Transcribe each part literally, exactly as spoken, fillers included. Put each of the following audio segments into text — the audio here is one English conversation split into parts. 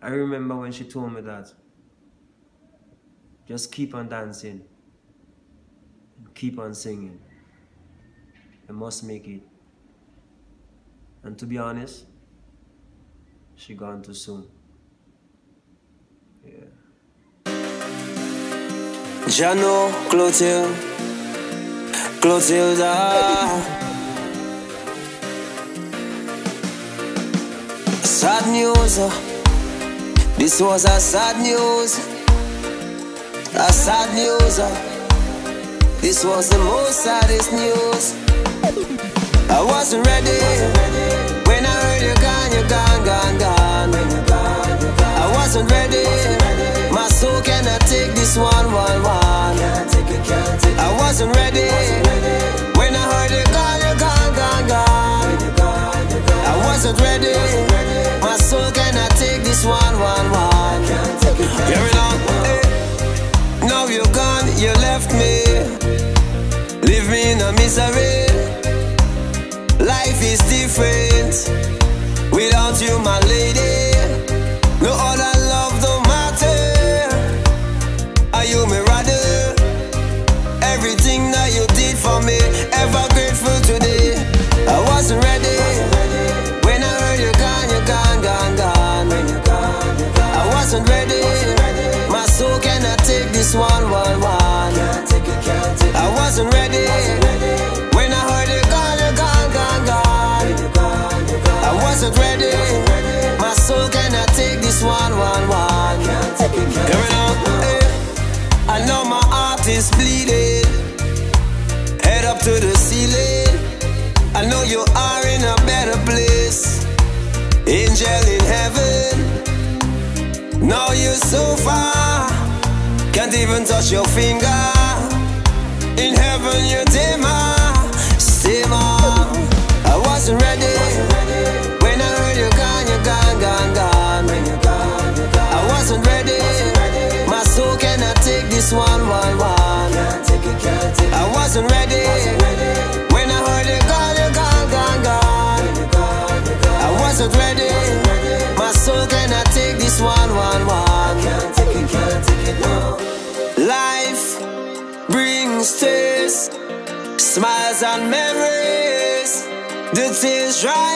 I remember when she told me that. Just keep on dancing. Keep on singing. You must make it. And to be honest, she gone too soon. Yeah. Jano, Clotilde, Clotilda. Sad news. This was a sad news. A sad news. This was the most saddest news. I wasn't ready when I heard you gone, you gone, gone, gone. I wasn't ready. My soul cannot take this one, one, one. I wasn't ready when I heard you gone, you gone, gone, gone. I wasn't ready. My soul cannot take this one, one, one. Hear it now. Hey. Now you're gone, you left me. Leave me in a misery. Life is different without you, my lady. No other love don't matter. Are you me rather? Everything that you did for me, ever grateful today. I wasn't ready when I heard you gone, you gone, gone, gone. I wasn't ready. My soul cannot take this one, one, one. I wasn't ready when I heard you gone, you gone, gone, gone. I wasn't ready. My soul cannot take this one, one, one. Hear me now. Hey. I know my heart is bleeding. Head up to the ceiling. I know you are in a better place. Angel in heaven. Now you're so far. Can't even touch your finger. In heaven you're dimmer, simmer. I wasn't ready when I heard you gone, you gone, gone, gone. I wasn't ready. My soul cannot take this one, one, one. I wasn't ready when I heard you gone, you gone, gone, gone. I wasn't ready. My soul cannot take this one, one, one. Life brings tears, smiles and memories. The tears dry,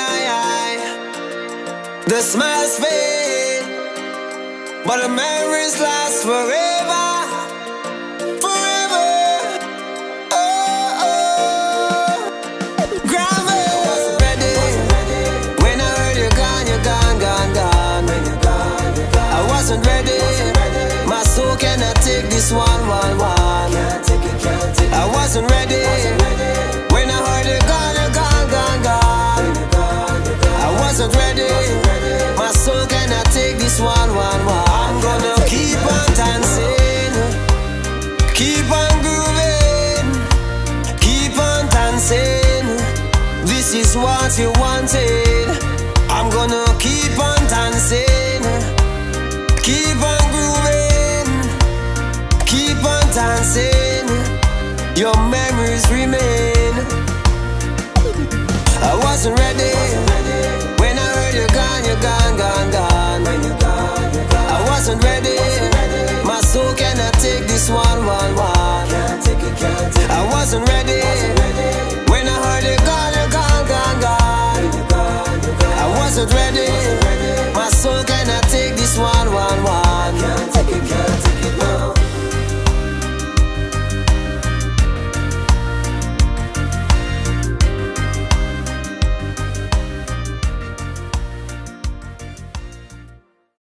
the smiles fade, but the memories last forever, forever. Oh, oh. Grandma, I wasn't ready when I heard you gone, you gone, gone, gone. I wasn't ready. My soul cannot take this one, one, one. I wasn't ready when I heard you gone, you gone, gone, gone. I wasn't ready. My soul cannot take this one, one, one. I'm gonna keep on dancing, keep on grooving, keep on dancing. This is what you wanted. I'm gonna keep on dancing, keep on grooving, keep on dancing. Your memories remain. I wasn't ready when I heard you gone, you gone, gone, gone. I wasn't ready. My soul cannot take this one, one, one.